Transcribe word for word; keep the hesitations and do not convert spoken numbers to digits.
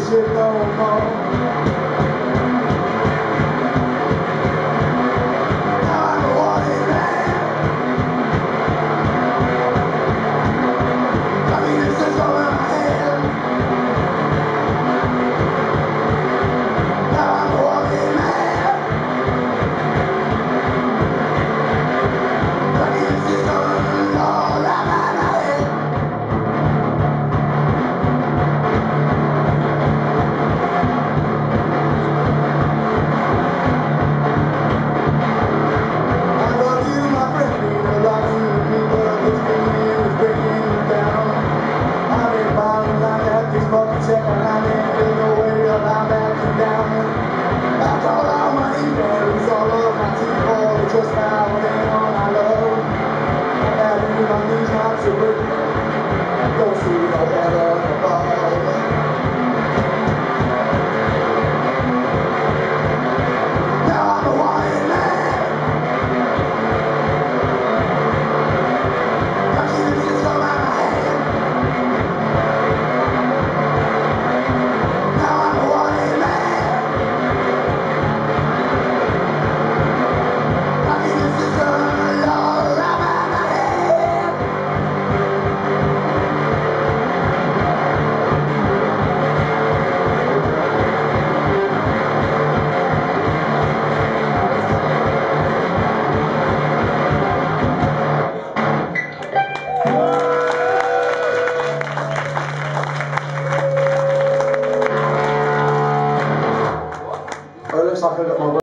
shit no more. Check and I ain't feel no way till I'm backing down. That's all our money varies, all of my people just now ain't all I love. And that you my knees not to break. Don't see no